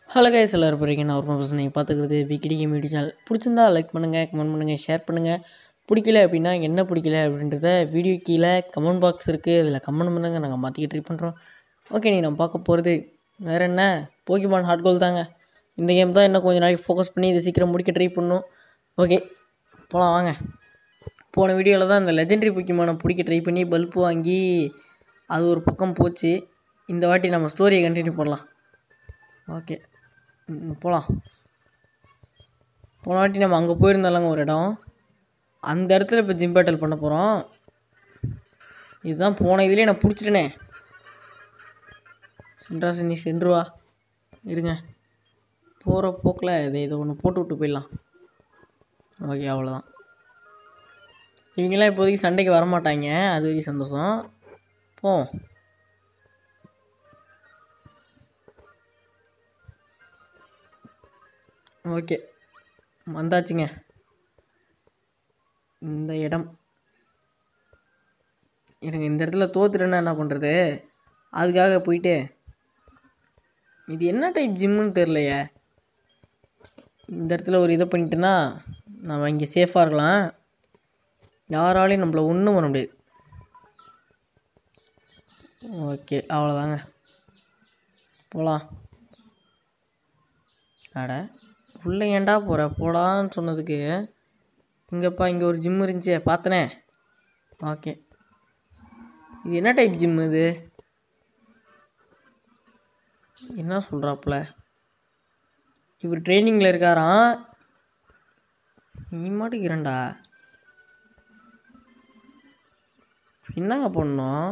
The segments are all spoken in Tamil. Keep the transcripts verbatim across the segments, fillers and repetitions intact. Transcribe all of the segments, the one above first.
ஹலோ கைஸ், எல்லாரும் போகிறீங்க. நான் ஒரு பர்சன் நீங்கள் பார்த்துக்கிறது V K D game channel. பிடிச்சிருந்தா லைக் பண்ணுங்கள், கமெண்ட் பண்ணுங்கள், ஷேர் பண்ணுங்கள். பிடிக்கல அப்படின்னா என்ன பிடிக்கல அப்படின்றத வீடியோ கீழே கமெண்ட் பாக்ஸ் இருக்குது, அதில் கமெண்ட் பண்ணுங்கள். நாங்கள் மாற்றிக்க ட்ரை பண்ணுறோம். ஓகே, நீ நம்ம பார்க்க போகிறது வேறு என்ன, போக்கிமான் ஹார்ட்கோல்ட் தாங்க. இந்த கேம் தான் இன்னும் கொஞ்சம் நாளைக்கு ஃபோக்கஸ் பண்ணி இதை சீக்கிரம் முடிக்க ட்ரை பண்ணணும். ஓகே, போகலாம் வாங்க. போன வீடியோவில் தான் இந்த லெஜெண்டரி போக்கிமானை பிடிக்க ட்ரை பண்ணி பல்பு வாங்கி அது ஒரு பக்கம் போச்சு. இந்த வாட்டி நம்ம ஸ்டோரியை கண்டினியூ பண்ணலாம். ஓகே, போகலாம். போன வாட்டி நம்ம அங்கே போயிருந்தாலங்க ஒரு இடம், அந்த இடத்துல இப்போ ஜிம் பேட்டல் பண்ண போகிறோம். இதுதான் போன இதுலேயே நான் பிடிச்சிட்டேனே. சென்ட்ராசி நீ சென்றுவா இருங்க, போகிற போக்கில் இதை இதை ஒன்று போட்டு விட்டு போயிடலாம். ஓகே, அவ்வளோதான். இவங்கெல்லாம் இப்போதைக்கு சண்டைக்கு வரமாட்டாங்க, அது வரைக்கும் சந்தோஷம். போ. ஓகே, வந்தாச்சுங்க இந்த இடம். இருங்க, இந்த இடத்துல தோத்துட்டேன்னா என்ன பண்ணுறது? அதுக்காக போயிட்டு இது என்ன டைப் ஜிம்முன்னு தெரிலையே. இந்த இடத்துல ஒரு இதை பண்ணிட்டேன்னா நம்ம இங்கே சேஃபாக இருக்கலாம். யாராலையும் நம்மளை ஒன்றும் பண்ண முடியாது. ஓகே, அவ்வளோதாங்க, போகலாம். அட, உள்ளே ஏன்டா போகிற, போடான்னு சொன்னதுக்கு. இங்கேப்பா இங்கே ஒரு ஜிம் இருந்துச்சே, பார்த்தனே. ஓகே, இது என்ன டைப் ஜிம் இது? என்ன சொல்கிறாப்புல? இவர் ட்ரைனிங்கில் இருக்காராம். நீ மாட்டுக்கிறேன்டா. என்னங்க பண்ணோம்?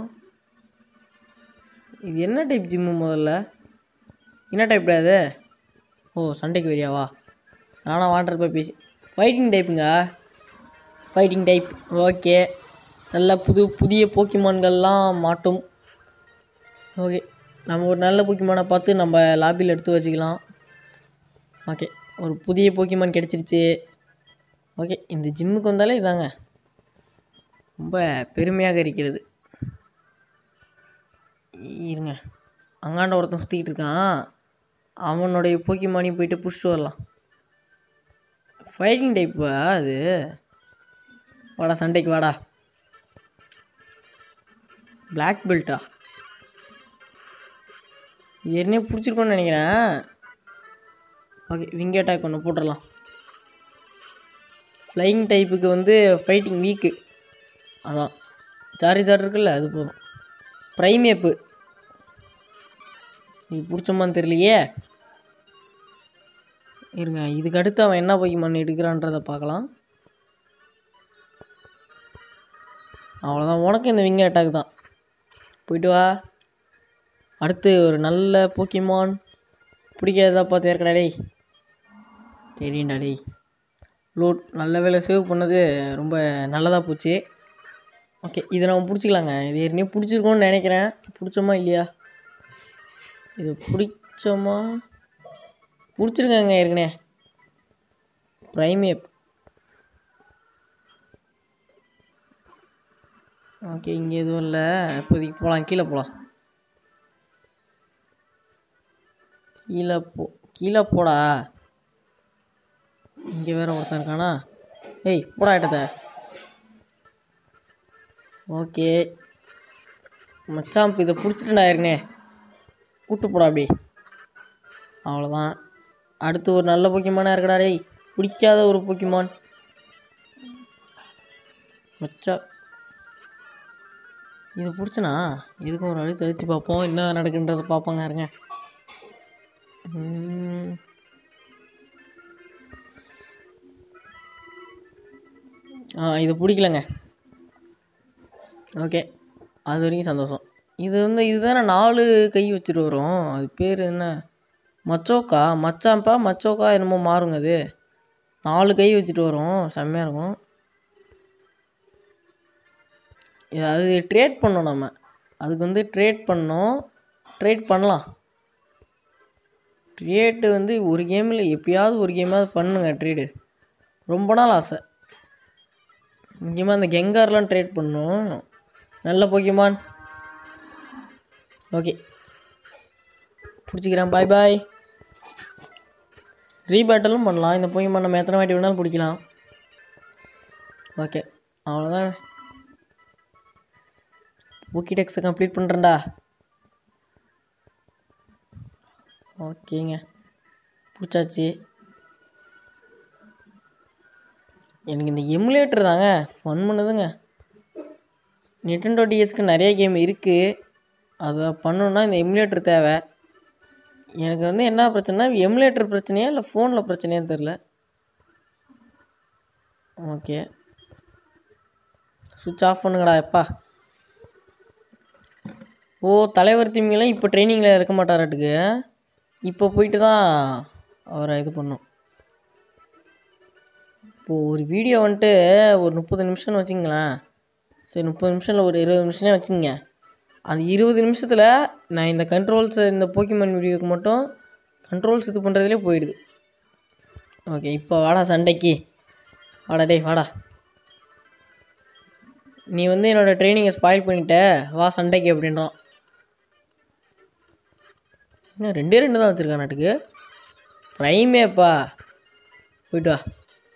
இது என்ன டைப் ஜிம்மு முதல்ல? என்ன டைப்டா இது? ஓ, சண்டைக்கு வரியாவா? நானும் வாண்டர் போய் பேசி ஃபைட்டிங் டைப்புங்க. Fighting type. ஓகே, நல்ல புது புதிய போக்கிமான்கள்லாம் மாட்டும். ஓகே, நம்ம ஒரு நல்ல போக்கிமானை பார்த்து நம்ம லாபியில் எடுத்து வச்சுக்கலாம். ஓகே, ஒரு புதிய போக்கிமான் கிடச்சிருச்சு. ஓகே, இந்த ஜிம்முக்கு வந்தாலே இதாங்க ரொம்ப பெருமையாக இருக்கிறது. இருங்க, அங்காண்ட ஒருத்தன் சுற்றிக்கிட்டு இருக்கான், அவனுடைய போக்கிமானையும் போயிட்டு புஷ்ட்டு வரலாம். ஃபைட்டிங் டைப்பா அது? வாடா சண்டைக்கு வாடா. பிளாக் பெல்ட்டா? ஏற்கனவே பிடிச்சிருக்கோன்னு நினைக்கிறேன். ஓகே, விங் அட்டாக் ஒன்று போட்டுடலாம். ஃப்ளையிங் டைப்புக்கு வந்து ஃபைட்டிங் வீக்கு, அதான் சார்ஜார் இருக்குல்ல, அது போதும். ப்ரைமேப்பு இது பிடிச்சோமான்னு தெரியலையே. இருங்க, இதுக்கு அடுத்து அவன் என்ன போக்கிமான் எடுக்கிறான்றதை பார்க்கலாம். அவ்வளோதான், உனக்கு இந்த விங் அட்டாக் தான். போயிட்டு வா. அடுத்து ஒரு நல்ல போக்கிமான் பிடிக்காததா பார்த்து ஏற்கடா டேய். தெரியும்டா டேய். லோட் நல்ல வேலை சேவ் பண்ணது ரொம்ப நல்லதாக போச்சு. ஓகே, இதை நம்ம பிடிச்சிக்கலாங்க. இது ஏற்கனவே பிடிச்சிருக்கோன்னு நினைக்கிறேன். பிடிச்சோமா இல்லையா? இது பிடிச்சோமா? பிடிச்சிருக்காங்க ஏற்கனவே. ப்ரைமேப். ஓகே, இங்கே எதுவும் இல்லை இப்போதைக்கு. போகலாம், கீழே போகலாம். கீழே போ, கீழே போடா. இங்கே வேற ஒருத்தன் இருக்கானா? ஏய், போடா இடத்த. ஓகே மச்சான், இப்போ இதை பிடிச்சிட்டுடா ஏற்கனவே. கூட்டு போடா அப்படி. அவ்வளோதான். அடுத்து ஒரு நல்ல போக்கிமானா இருக்கடா டேய். பிடிக்காத ஒரு போக்கிமான் மச்சா. இது பிடிச்சனா இதுக்கும் ஒரு அழுத்து அழுத்தி பார்ப்போம், என்ன நடக்குன்றதை பார்ப்போங்க. இருங்க. ஆ, இது பிடிக்கலங்க. ஓகே, அது வரைக்கும் சந்தோஷம். இது வந்து இதுதானே நாலு கை வச்சுட்டு வரும், அது பேர் என்ன? மச்சோக்கா மச்சாம்பா மச்சோக்கா என்னமோ மாறுங்க. அது நாலு கை வச்சுட்டு வரும், செம்மையாக இருக்கும். அது ட்ரேட் பண்ணோம் நம்ம. அதுக்கு வந்து ட்ரேட் பண்ணோம், ட்ரேட் பண்ணலாம். ட்ரேட்டு வந்து ஒரு கேமில் எப்பயாவது ஒரு கேமாவது பண்ணுங்க ட்ரேடு. ரொம்ப நாள் ஆசை. முக்கியமாக அந்த கெங்கார்லாம் ட்ரேட் பண்ணோம். நல்ல போக்கிமான். ஓகே, பிடிச்சிக்கிறேன். பாய் பாய். ரீபேட்டலும் பண்ணலாம். இந்த போய் நம்ம எத்தனை வாட்டி வேணாலும் பிடிக்கலாம். ஓகே அவ்வளோதான். ஓகே டெக்ஸை கம்ப்ளீட் பண்ணுறேன்டா. ஓகேங்க பிடிச்சாச்சு. எனக்கு இந்த எமுலேட்டர் தாங்க ஃபன் பண்ணுதுங்க. நிட்டெண்டோ டிஎஸ்க்கு நிறைய கேம் இருக்குது. அதை பண்ணணுன்னா இந்த எமுலேட்டர் தேவை. எனக்கு வந்து என்ன பிரச்சனைனா எமுலேட்டர் பிரச்சனையா இல்லை ஃபோனில் பிரச்சனையான்னு தெரில. ஓகே சுவிட்ச் ஆஃப் பண்ணுங்கடா எப்பா. ஓ தலைவர் தீமிங்கெல்லாம் இப்போ ட்ரைனிங்கில் இருக்க மாட்டாராட்டுக்கு. இப்போ போயிட்டு தான் அவரை இது பண்ணும். இப்போது ஒரு வீடியோ வந்துட்டு ஒரு முப்பது நிமிஷம்னு வச்சுங்களேன். சரி முப்பது நிமிஷம் இல்லை ஒரு இருபது நிமிஷமே வச்சுங்க. அந்த இருபது நிமிஷத்தில் நான் இந்த கண்ட்ரோல்ஸ் இந்த போக்கிமான் வீடியோவுக்கு மட்டும் கண்ட்ரோல்ஸ் இது பண்ணுறதுலே போயிடுது. ஓகே இப்போ வாடா சண்டைக்கு வாடா டே வாடா. நீ வந்து என்னோடய ட்ரைனிங்கை ஸ்பாயில் பண்ணிட்ட வா சண்டைக்கு அப்படின்றான். இன்னும் ரெண்டே ரெண்டு தான் வச்சுருக்கான் நாட்டுக்கு. ப்ரைமேப்பா போயிட்டு வா.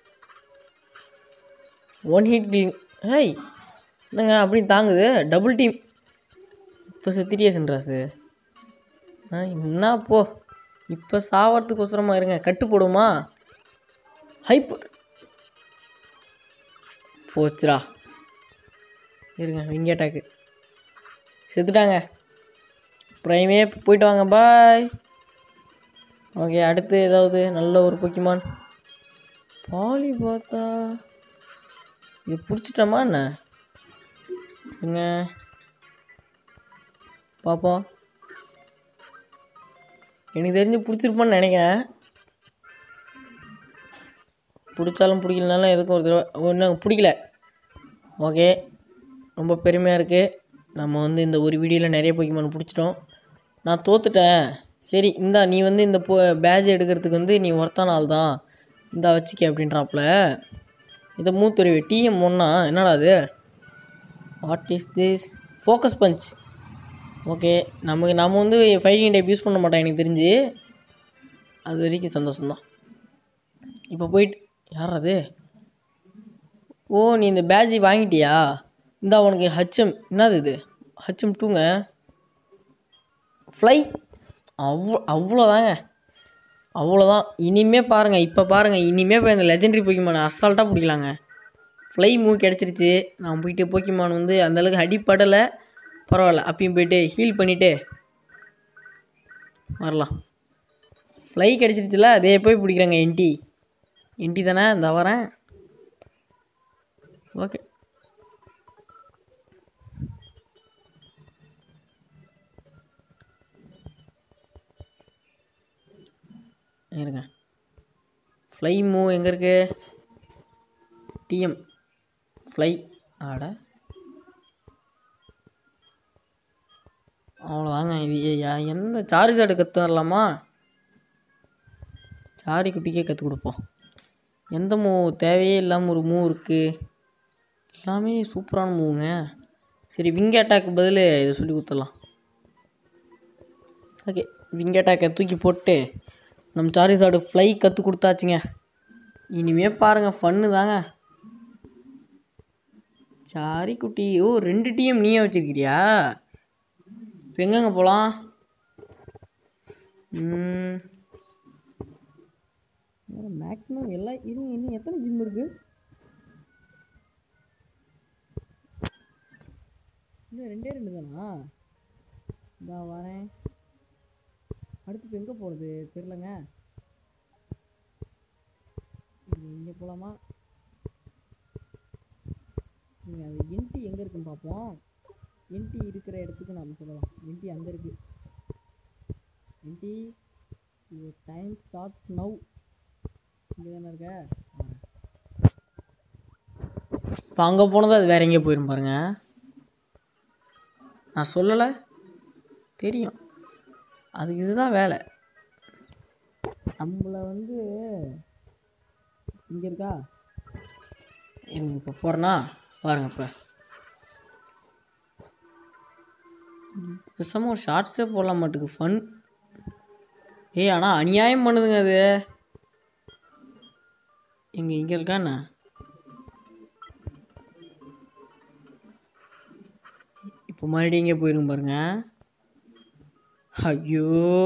One hit kill. ஹேய் என்னங்க அப்படி தாங்குது டபுள் டீம். இப்போ செத்துட்டியே சென்றாசு. ஆ என்ன போ இப்போ சாவறதுக்கு ஒசரமாக இருங்க. கட்டு போடுமா ஹைப்பர் போச்சுரா. இருங்க விங்க அட்டாக்கு செத்துட்டாங்க. ப்ரைமே போயிட்டு வாங்க பாய். ஓகே அடுத்து ஏதாவது நல்ல ஒரு போக்கிமான் பாலி பார்த்தா இது பிடிச்சிட்டோமா என்ன இங்க பார்ப்போம். எனக்கு தெரிஞ்சு பிடிச்சிருப்பான்னு நினைக்கிறேன். பிடிச்சாலும் பிடிக்கலனாலும் எதுக்கும் ஒரு தடவை ஒன்றும் பிடிக்கல. ஓகே ரொம்ப பெருமையாக இருக்குது. நம்ம வந்து இந்த ஒரு வீடியோவில் நிறைய போக்கிமான் பிடிச்சிட்டோம். நான் தோத்துட்டேன். சரி இந்தா நீ வந்து இந்த போ பேட்ஜ் எடுக்கிறதுக்கு வந்து நீ ஒருத்தான ஆள் தான் இந்தா வச்சுக்க அப்படின்றாப்புல. இதை மூத்துருவி டிஎம் ஒன்னா என்னடா அது. What is this focus punch. Okay நமக்கு நம்ம வந்து ஃபைட்டிங் டைப் யூஸ் பண்ண மாட்டோம் எனக்கு தெரிஞ்சு. அது வரைக்கும் சந்தோஷம்தான். இப்போ போயிட்டு யார் அது. ஓ நீ இந்த பேட்ஜ் வாங்கிட்டியா. இந்தா உனக்கு ஹச்எம் என்னது இது ஹச்எம் டூங்க ஃப்ளை. அவ்வளோ அவ்வளோதாங்க அவ்வளோதான். இனிமே பாருங்கள் இப்போ பாருங்கள் இனிமே இப்போ இந்த லெஜெண்டரி போக்கிமான் அசால்ட்டாக பிடிக்கலாங்க. ஃப்ளை மூவ் கிடச்சிருச்சு. நான் போயிட்டு போக்கிமான் வந்து அந்தளவுக்கு அடிப்படலை பரவாயில்ல. அப்பயும் போயிட்டு ஹீல் பண்ணிவிட்டு வரலாம். ஃப்ளை கிடச்சிருச்சுல அதே போய் பிடிக்கிறாங்க. என்டி என்டி தானே இந்த வரேன். ஓகே இருங்க ஃப்ளை மூவ் எங்கே இருக்கு. டிஎம் ஃப்ளை ஆட அவ்வளோதாங்க. இது எந்த சார்ஜாடு கற்று வரலாமா. சாரி குட்டிக்கே கற்றுக் கொடுப்போம். எந்த மூவ் தேவையே இல்லாமல் ஒரு மூவ் இருக்குது. எல்லாமே சூப்பரான மூவுங்க. சரி விங் அட்டாக்கு பதில் இதை சொல்லி கொடுத்துடலாம். ஓகே விங் அட்டாக்கை தூக்கி போட்டு நம்ம சார்ஜாடு ஃப்ளை கற்றுக் கொடுத்தாச்சுங்க. இனிமே பாருங்கள் ஃபன்னு தாங்க. சாரி குட்டி ஓ ரெண்டு டிஎம் நீயே வச்சுருக்கிறியா. இப்போ எங்கெங்க போகலாம். மேக்ஸிமம் எல்லா இது இன்னும் எத்தனை ஜிம் இருக்குது. இன்னும் ரெண்டே ரெண்டு தானா. இதான் வரேன். அடுத்து இப்போ எங்கே போகிறது தெரிலங்க. இங்கே போகலாமா. நீங்கள் அது என்டி எங்கே இருக்குன்னு பார்ப்போம். என்டி இருக்கிற இடத்துக்கு நம்ம சொல்லலாம். என்டி அங்கே இருக்குது. என்டி டைம் ஸ்டார்ட்ஸ் நவ். இங்கே தானே இருக்க. இப்போ அங்கே போனது அது வேறு எங்கேயோ போயிடும் பாருங்க. நான் சொல்லலை தெரியும். அதுக்கு இதுதான் வேலை. நம்மளை வந்து இங்கே இருக்கா. இப்போ போகிறேன்னா பாருங்க. இப்போ பேசாமல் ஒரு ஷார்ட்ஸே போடலாம் மாட்டுக்கு ஃபன். ஏய் ஆனால் அநியாயம் பண்ணுதுங்க அது. எங்கே இங்கே இருக்காண்ணா? இப்போ மறுபடியும் இங்கே போயிருங்க பாருங்க. ஐயோ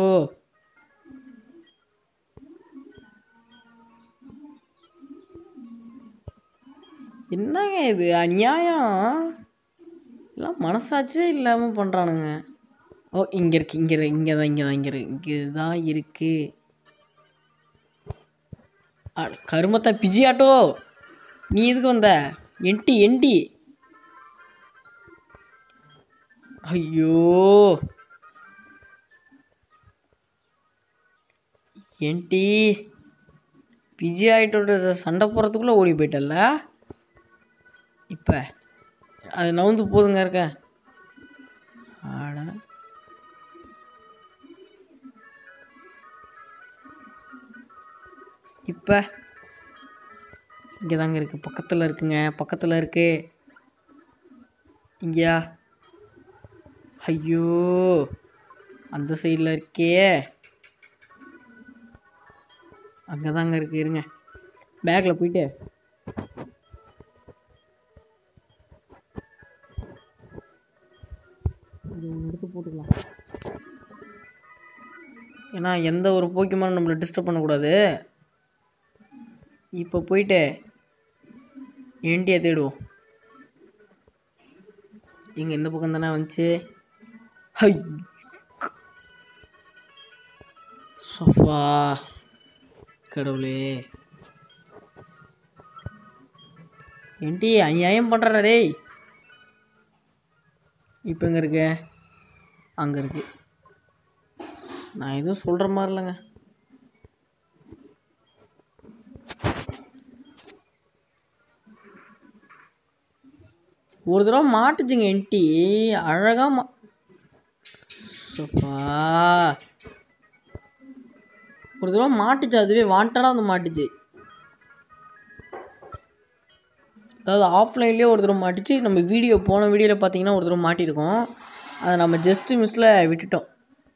என்னங்க இது அநியாயம், எல்லாம் மனசாட்சியே இல்லாமல் பண்ணுறானுங்க. ஓ இங்கே இருக்கு, இங்கே இருக்கு, இங்கே தான், இங்கே தான், இங்கே இருக்கு, இங்கே தான் இருக்கு. கருமத்தை பிஜி ஆட்டோ, நீ எதுக்கு வந்த? என்டி என்டி. ஐயோ என்டி பிஜி ஆகிட்டோட சண்டை போடுறதுக்குள்ளே ஓடி போயிட்டல்ல. இப்போ அது நவுந்து போதுங்க இருக்க. ஆட இப்போ இங்கே தாங்க இருக்குது, பக்கத்தில் இருக்குங்க, பக்கத்தில் இருக்கு. இங்கேயா? ஐயோ அந்த சைடில் இருக்கே, அங்கே தாங்க இருக்கு. இருங்க பேக்கில் போயிட்டு எடுத்து போட்டுக்கலாம். ஏன்னா எந்த ஒரு போக்கிமானும் நம்மளை டிஸ்டர்ப் பண்ணக்கூடாது. இப்போ போயிட்டு என்டியை தேடுவோம். இங்கே இந்த பக்கம் தானே வந்துச்சு. ஹை சோஃபா கடவுளே, என்டி அநியாயம் பண்ணுற டேய். இப்போ எங்கே இருக்கு? அங்கே இருக்கு. நான் எதுவும் சொல்கிற மாதிரி இல்லைங்க. ஒரு தடவை மாட்டுச்சுங்க என்டி, அழகாக மா சோப்பா ஒரு தடவை மாட்டுச்சு, அதுவே வாண்டடாக வந்து மாட்டுச்சு. அதாவது ஆஃப்லைன்லேயே ஒரு தடவை மாட்டிச்சு. நம்ம வீடியோ போன வீடியோவில் பார்த்தீங்கன்னா ஒரு தடவை மாட்டியிருக்கோம், அதை நம்ம ஜஸ்ட்டு மிஸ்ஸில் விட்டுட்டோம்.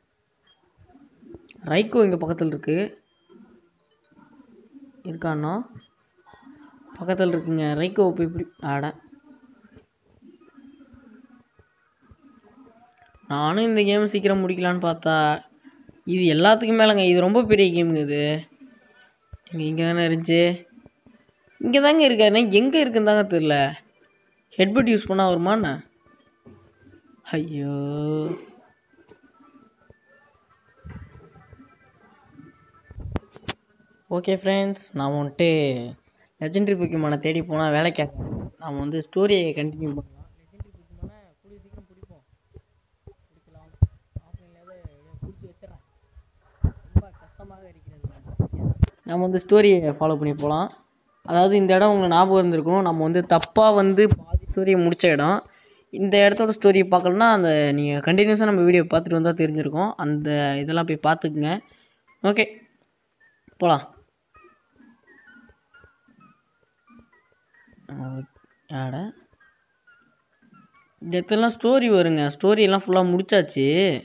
ரைக்கோ இங்கே பக்கத்தில் இருக்குது, இருக்காண்ணா பக்கத்தில் இருக்குங்க. ரைக்கோ போய் இப்படி ஆட. நானும் இந்த கேம் சீக்கிரம் முடிக்கலான்னு பார்த்தா இது எல்லாத்துக்கும் மேலேங்க, இது ரொம்ப பெரிய கேமுங்க. இது இங்கே இங்கே தானே இருந்துச்சு, இங்கே தாங்க இருக்காருண்ணே. எங்கே இருக்குன்னு தாங்க தெரில. ஹெட்பட் யூஸ் பண்ணால் வருமாண்ணா? ஐயோ ஓகே ஃப்ரெண்ட்ஸ், நான் வந்துட்டு லெஜெண்டரி போக்கிமானை தேடி போனால் வேலை கேட்க நாம் வந்து ஸ்டோரியை கண்டினியூ பண்ணலாம். லெஜெண்டரி போக்கிமானை கூடிய சீக்கிரம் பிடிப்போம், பிடிக்கலாம். ஆஃப்லைன்லேயே பிடிச்சி வச்சுறேன், ரொம்ப கஷ்டமாக இருக்கிறது. நம்ம வந்து ஸ்டோரியை ஃபாலோ பண்ணி போகலாம். அதாவது இந்த இடம் உங்களுக்கு ஞாபகம் இருந்திருக்கும், நம்ம வந்து தப்பாக வந்து பாதி ஸ்டோரியை முடித்த இடம். இந்த இடத்தோட ஸ்டோரியை பார்க்கலன்னா அந்த நீங்கள் கண்டினியூஸாக நம்ம வீடியோ பார்த்துட்டு வந்தால் தெரிஞ்சிருக்கும். அந்த இதெல்லாம் போய் பார்த்துக்குங்க. ஓகே போகலாம். ஆட இந்த இடத்துலலாம் ஸ்டோரி வருங்க, ஸ்டோரியெல்லாம் ஃபுல்லாக முடிச்சாச்சு.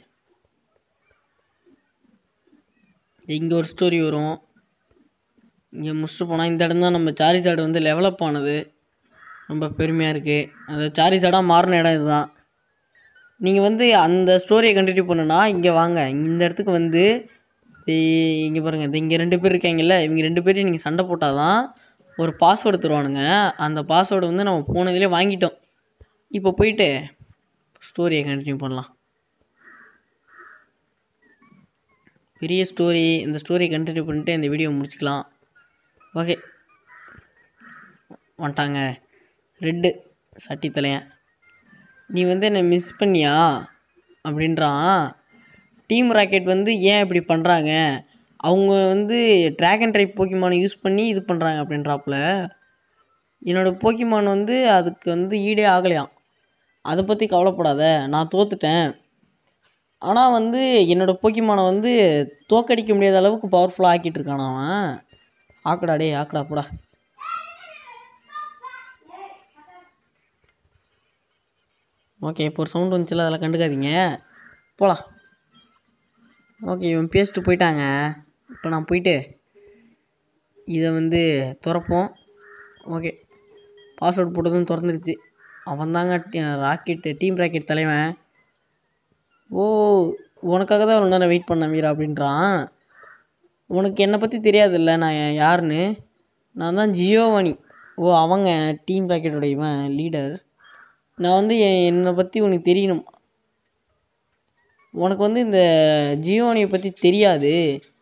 இங்கே ஒரு ஸ்டோரி வரும், இங்கே முடிச்சுட்டு போனால் இந்த இடம் தான் நம்ம சாரிசாடு வந்து டெவலப் ஆனது. ரொம்ப பெருமையாக இருக்குது. அந்த சாரிசாடாக மாறின இடம் இதுதான். நீங்கள் வந்து அந்த ஸ்டோரியை கண்டினியூ பண்ணுன்னா இங்கே வாங்க, இந்த இடத்துக்கு வந்து இங்கே பாருங்கள், இந்த இங்கே ரெண்டு பேர் இருக்காங்கல்ல, இவங்க ரெண்டு பேரையும் நீங்கள் சண்டை போட்டால் தான் ஒரு பாஸ்வேர்டு தருவானுங்க. அந்த பாஸ்வேர்டு வந்து நம்ம போனதிலே வாங்கிட்டோம். இப்போ போயிட்டு ஸ்டோரியை கண்டினியூ பண்ணலாம். பெரிய ஸ்டோரி, இந்த ஸ்டோரியை கண்டினியூ பண்ணிட்டு இந்த வீடியோ முடிச்சுக்கலாம். ஓகே வந்துட்டாங்க ரெட்டு சட்டி தலையன். நீ வந்து என்னை மிஸ் பண்ணியா அப்படின்றான். டீம் ராக்கெட் வந்து ஏன் இப்படி பண்ணுறாங்க, அவங்க வந்து ட்ராகன் டைப் போக்கிமானை யூஸ் பண்ணி இது பண்ணுறாங்க அப்படின்றாப்புல. என்னோடய போக்கிமான் வந்து அதுக்கு வந்து ஈடே ஆகலையாம். அதை பற்றி கவலைப்படாத, நான் தோத்துட்டேன். ஆனால் வந்து என்னோடய போக்கிமானை வந்து தோக்கடிக்க முடியாத அளவுக்கு பவர்ஃபுல்லாக ஆக்கிட்டு இருக்கான் அவன். ஆக்கடா டே ஆக்கடா போடா. ஓகே இப்போ ஒரு சவுண்டு வந்துச்சுல, அதெல்லாம் கண்டுக்காதீங்க, போகலாம். ஓகே இவன் பேசிட்டு போயிட்டாங்க. இப்போ நான் போயிட்டு இதை வந்து திறப்போம். ஓகே, பாஸ்வேர்டு போட்டதும் திறந்துருச்சு. அவன் தாங்க ராக்கெட்டு டீம் ராக்கெட் தலைவன். ஓ, உனக்காக தான் அவ்வளோ நேரம் வெயிட் பண்ண வீரா அப்படின்றான். உனக்கு என்னை பற்றி தெரியாதுல்ல நான் யாருன்னு? நான் தான் ஜியோவானி. ஓ, அவங்க டீம் ராக்கெட்டோட இவன் லீடர். நான் வந்து என்னை பற்றி உனக்கு தெரியணும். உனக்கு வந்து இந்த ஜியோவானியை பற்றி தெரியாது.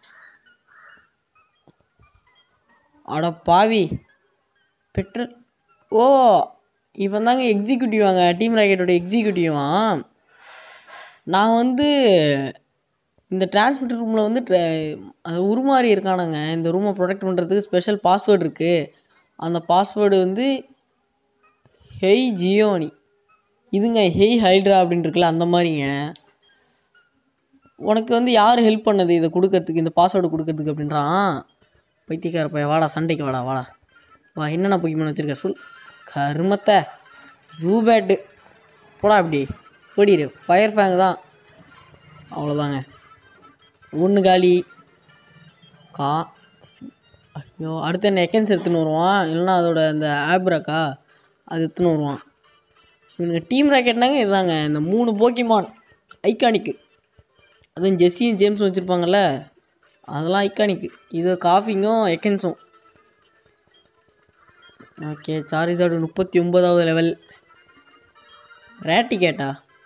அட பாவி பெட்ரு. ஓ, இவன் தாங்க எக்ஸிக்யூட்டிவாங்க, டீம் ராக்கெட்டோட எக்ஸிக்யூட்டிவான். நான் வந்து இந்த டிரான்ஸ்மிட்டர் ரூமில் வந்து அது உருமாறி இருக்கானுங்க. இந்த ரூமை ப்ரொடெக்ட் பண்ணுறதுக்கு ஸ்பெஷல் பாஸ்வேர்டு இருக்குது. அந்த பாஸ்வேர்டு வந்து ஹெய் ஜியோனி. இதுங்க ஹெய் ஹைட்ரா அப்படின்னு இருக்குல்ல, அந்த மாதிரிங்க. உனக்கு வந்து யார் ஹெல்ப் பண்ணது இதை கொடுக்கறதுக்கு, இந்த பாஸ்வேர்டு கொடுக்கறதுக்கு அப்படின்றான். பைத்தியக்காரப்பா, வாடா சண்டைக்கு வாடா வாடா வா. என்னென்ன பொக்கிமன் வச்சுருக்க சொல். கருமத்தை ஜூபேட்டு போடா அப்படி போடிடு. ஃபயர் ஃபேங் தான், அவ்வளோதாங்க. ஒன்று காலி கா. ஐயோ, அடுத்து என்ன எக்கன்ஸ் எடுத்துன்னு வருவான், இல்லைன்னா அதோட அந்த ஆப்ராக்கா அது எடுத்துன்னு வருவான். இவனுங்க டீம் ராக்கெட்னாங்க இதுதாங்க, இந்த மூணு போக்கிமான் ஐக்கானிக்கு. அதுவும் ஜெஸ்ஸியும் ஜேம்ஸும் வச்சுருப்பாங்கள்ல, அதெல்லாம் ஐக்கானிக்கு. இது காஃபிங்கும் எக்கன்ஸும். ஓகே, சாரிசார்டு முப்பத்தி ஒன்பதாவது லெவல். ரேட்டி கேட்டா.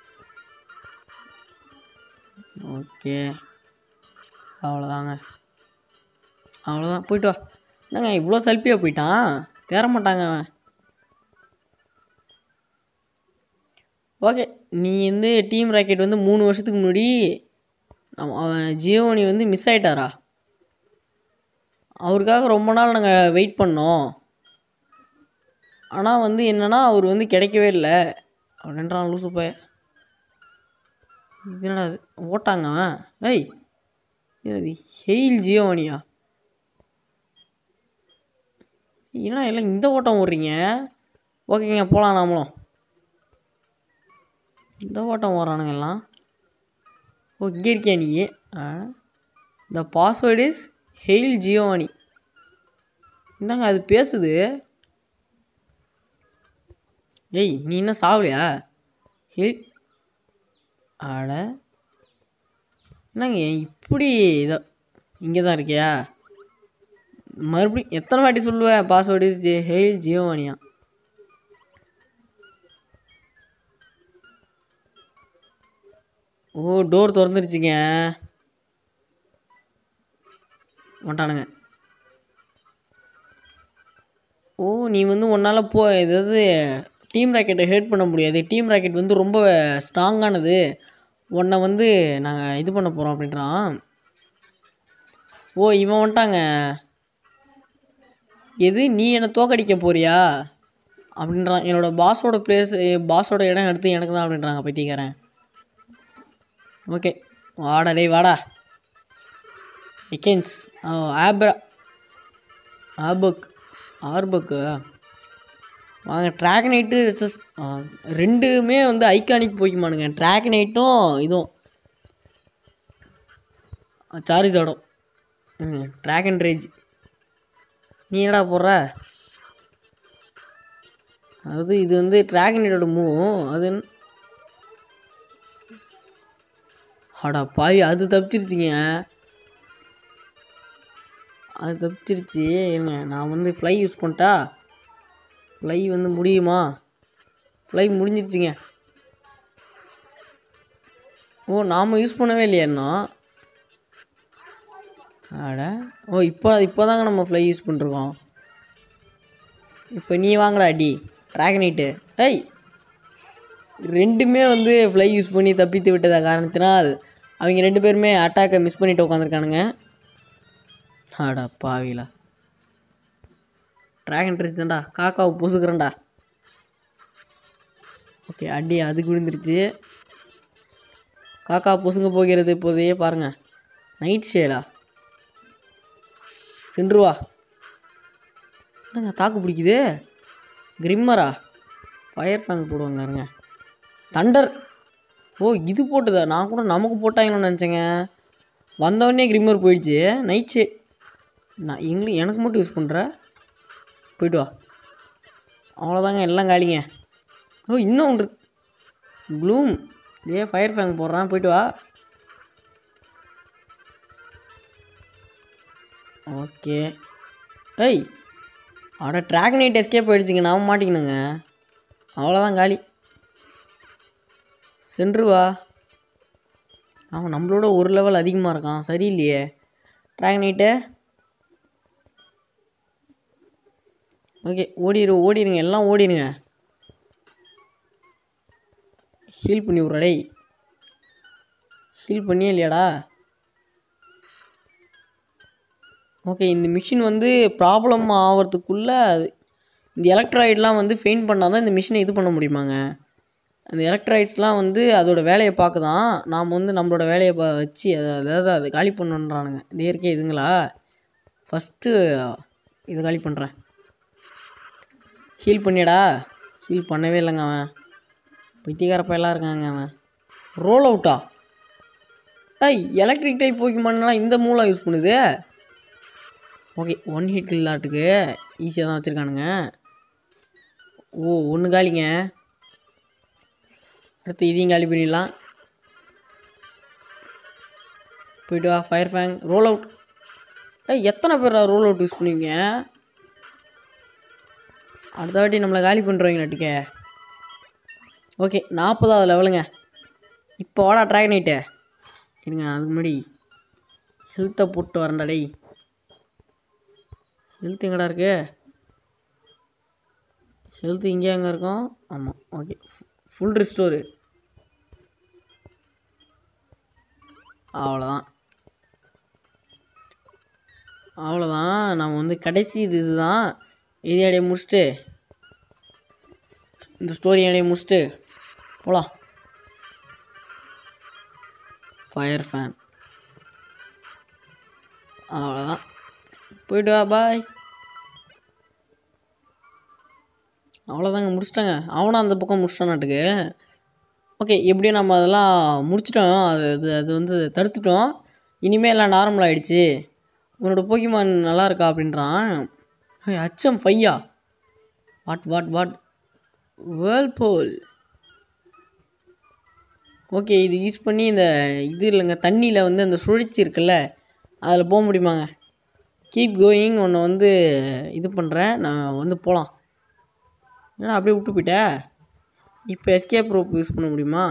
ஓகே, அவ்வளோதாங்க, அவ்வளோதான். போயிட்டு வா. என்னங்க இவ்வளோ செல்ஃபியாக போயிட்டான், தேர மாட்டாங்க அவன். ஓகே, நீ வந்து டீம் ராக்கெட் வந்து மூணு வருஷத்துக்கு முன்னாடி அவன் ஜியோனி வந்து மிஸ் ஆகிட்டாரா? அவருக்காக ரொம்ப நாள் நாங்கள் வெயிட் பண்ணோம். ஆனால் வந்து என்னென்னா அவர் வந்து கிடைக்கவே இல்லை அப்படின்றான் லூசு போய். இது என்னடா அது ஓட்டாங்க அவன். ஏய், இது ஹெயில் ஜியோனியா? ஏன்னா எல்லாம் இந்த ஓட்டம் ஓடுறீங்க. ஓகேங்க, போகலாம் நாமளும். இந்த ஓட்டம் ஓடுறானுங்க எல்லாம். ஓ, இங்கே இருக்கியா நீ? The password is hail Giovanni. என்னங்க அது பேசுது? ஏய், நீ என்ன சாவலையா? ஹெயில் ஆட என்னங்க இப்படி இதை இங்கே தான் இருக்கியா? மறுபடியும் எத்தனை வாட்டி சொல்லுவேன் பாஸ்வேர்டு இஸ் ஜே ஹெயில் ஜியோவானியா? ஓ, டோர் திறந்துருச்சுங்க. வந்துட்டானுங்க. ஓ, நீ வந்து உன்னால் போ ஏதாவது டீம் ராக்கெட்டை ஹேட் பண்ண முடியாது. டீம் ராக்கெட் வந்து ரொம்ப ஸ்ட்ராங்கானது. உன்னை வந்து நாங்கள் இது பண்ண போகிறோம் அப்படின்றான். ஓ, இவன் வந்துட்டாங்க. எது, நீ என்னை தோக்கடிக்க போறியா அப்படின்றான். என்னோட பாஸோட பிளேஸ், பாஸோட இடம் எடுத்து எனக்கு தான் அப்படின்றாங்க பைத்தியக்காரன். ஓகே, வாடா டேய் வாடா. எக்கென்ஸ் ஆப்ரா ஆபக் ஆர்பக்கு வாங்க. ட்ராகனைட்டு விசஸ் ரெண்டுமே வந்து ஐக்கானிக் போய்க்குமானுங்க. ட்ராகனைட்டும் இதுவும் சாரிசாடும். ம் ட்ராகன் ரேஜ். நீ என்னடா போடுற? அதாவது இது வந்து ட்ராகனைட்டோட மூவ். அது அடா பாவி, அது தப்பிச்சிருச்சிங்க. அது தப்பிச்சிருச்சு. ஏங்க நான் வந்து ஃப்ளை யூஸ் பண்ணிட்டா? ஃப்ளை வந்து முடியுமா? ஃப்ளை முடிஞ்சிருச்சுங்க. ஓ, நாம் யூஸ் பண்ணவே இல்லையா? ஆட ஓ, இப்போ இப்போ தாங்க நம்ம ஃப்ளை யூஸ் பண்ணிருக்கோம். இப்போ நீ வாங்கடா அடி ட்ராகனைட்டு. ஏய், ரெண்டுமே வந்து ஃப்ளை யூஸ் பண்ணி தப்பித்து விட்டத காரணத்தினால் அவங்க ரெண்டு பேருமே அட்டாக்கை மிஸ் பண்ணிட்டு உட்காந்துருக்கானுங்க. ஆடா பாவிலா, ட்ராகன் ட்ரெஸ் தான்டா, காக்காவை பொசுக்கிறேன்டா. ஓகே, அடி அதுக்கு விழுந்துருச்சு. காக்கா பொசுங்க போகிறது இப்போதையே பாருங்க. நைட் ஷேடா சென்றுவா. என்னங்க தாக்கு பிடிக்குது? கிரிம்மரா? ஃபயர் ஃபேங் போடுவாங்க. தண்டர். ஓ, இது போட்டுதா? நான் கூட நமக்கு போட்டாங்கன்னு நினச்சேங்க. வந்தவொடனே கிரிம்மர் போயிடுச்சு. நைட் ஷே நான் எங்களுக்கு எனக்கு மட்டும் யூஸ் பண்ணுற போய்ட்டு வா. அவ்வளோதாங்க, எல்லாம் காலிங்க. ஓ இன்னும் ஒன்று ப்ளூம் ஏ ஃபயர் ஃபேங் போடுறான். போய்ட்டு வா. ஓகே. ஏய் அவட ட்ராக் நைட் எஸ்கேப் போயிடுச்சுங்க. நான் மாட்டிக்கணுங்க. அவ்வளோதான் காலி. சென்றுவா. அவன் நம்மளோட ஒரு லெவல் அதிகமாக இருக்கான். சரியில்லையே ட்ராக் நைட்டு. ஓகே ஓடிடு ஓடிடுங்க, எல்லாம் ஓடிடுங்க. ஹீல் பண்ணி விட்றா டேய். ஹீல் பண்ணியே இல்லையாடா? ஓகே இந்த மிஷின் வந்து ப்ராப்ளம் ஆகிறதுக்குள்ளே இந்த எலக்ட்ராய்டெலாம் வந்து ஃபெயிண்ட் பண்ணால் தான் இந்த மிஷினை இது பண்ண முடியுமாங்க. அந்த எலக்ட்ராய்ட்ஸ்லாம் வந்து அதோட வேலையை பார்க்குதான். நாம் வந்து நம்மளோட வேலையை ப வச்சு அதாவது அதை காலி பண்ணுன்றானுங்க. இந்த இயற்கை இதுங்களா. ஃபஸ்ட்டு இதை காலி பண்ணுறேன். ஹீல் பண்ணியடா. ஹீல் பண்ணவே இல்லைங்க அவன். பித்திகாரப்ப எல்லாம் இருக்காங்க அவன். ரோல் அவுட்டா? ஏய் எலக்ட்ரிக் டைப் போக்கிமான்லாம் இந்த மூலம் யூஸ் பண்ணுது. ஓகே ஒன் ஹிட் இல்லாட்டுக்கு ஈஸியாக தான் வச்சுருக்கானுங்க. ஓ ஒன்று காலிங்க. அடுத்து இதையும் காலி பண்ணிடலாம். போய்ட்டு வா ஃபயர் ஃபேங். Roll out. ஏய் எத்தனை பேர் ரோல் அவுட் யூஸ் பண்ணுவீங்க? அடுத்த வாட்டி நம்மளை காலி பண்ணுறவங்க நட்டுக்க. ஓகே நாற்பதாவது லெவலுங்க. இப்போ வாடா ட்ராக் நைட்டு. இருங்க அதுக்கு முன்னாடி ஹெல்த்தை போட்டு வரேன்டா டேய். ஹெல்த் எங்கடா இருக்கு? ஹெல்த் இங்கே எங்கே இருக்கும்? ஆமாம் ஓகே ஃபுல் ரிஸ்டோரு. அவ்வளோதான் அவ்வளோதான் நம்ம வந்து கடைசி இது இதுதான். இது அடைய முடிச்சுட்டு இந்த ஸ்டோரி அடைய முடிச்சுட்டு போகலாம். Fire fan. அவ்வளோதான் போய்ட்டு வா பாய். அவ்வளோதாங்க முடிச்சிட்டாங்க. அவனும் அந்த பக்கம் முடிச்சிட்டானாட்டுக்கு. ஓகே எப்படியும் நம்ம அதெல்லாம் முடிச்சிட்டோம். அது அது அது வந்து தடுத்துட்டோம். இனிமேல் எல்லாம் நார்மல் ஆகிடுச்சு. உன்னோட போக்கிமான் நல்லா இருக்கா அப்படின்றான். அச்சம் பையா. What what what whirlpool. Okay இது யூஸ் பண்ணி இந்த இது இல்லைங்க தண்ணியில் வந்து அந்த சுழற்சி இருக்குல்ல அதில் போக முடியுமாங்க. Keep going. ஒன்று வந்து இது பண்ணுறேன் நான் வந்து போகலாம். ஏன்னா அப்படியே விட்டு போயிட்ட. இப்போ எஸ்கேப் ரோப் யூஸ் பண்ண முடியுமா?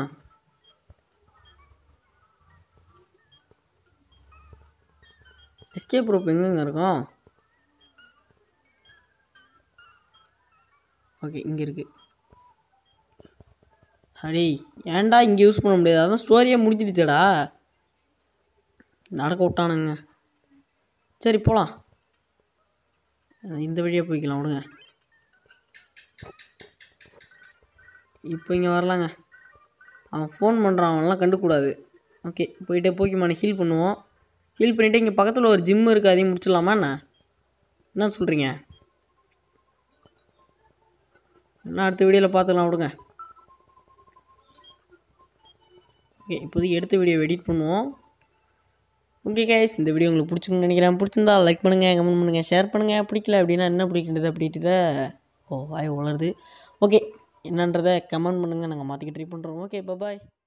எஸ்கேப் ரோப் எங்கெங்க இருக்கும்? ஓகே இங்கே இருக்குது. அடே ஏன்டா இங்கே யூஸ் பண்ண முடியாது? அதான் ஸ்டோரியே முடிஞ்சிடுச்சேடா. நடக்க விட்டானுங்க. சரி போகலாம். இந்த வழியாக போய்க்கலாம் விடுங்க. இப்போ இங்கே வரலாங்க. அவன் ஃபோன் பண்ணுறான். அவன்லாம் கண்டுக்கூடாது. ஓகே போயிட்டே போக்கிமானை ஹீல் பண்ணுவோம். ஹீல் பண்ணிவிட்டு இங்கே பக்கத்தில் ஒரு ஜிம் இருக்குது. அதையும் முடிச்சிடலாமா என்ன என்ன சொல்கிறீங்க? என்ன அடுத்த வீடியோவில் பார்த்துக்கலாம் விடுங்க. ஓகே இப்போதைக்கு எடுத்த வீடியோ எடிட் பண்ணுவோம். ஓகே கைஸ் இந்த வீடியோ உங்களுக்கு பிடிச்சிருக்குன்னு நினைக்கிறேன். பிடிச்சிருந்தா லைக் பண்ணுங்கள், கமெண்ட் பண்ணுங்கள், ஷேர் பண்ணுங்கள். பிடிக்கல அப்படின்னா என்ன பிடிக்கின்றது அப்படின்றத ஓ வாய் வளருது. ஓகே என்னன்றதை கமெண்ட் பண்ணுங்கள். நாங்கள் மாற்றிக்க ட்ரை பண்ணுறோம். ஓகே பாய்.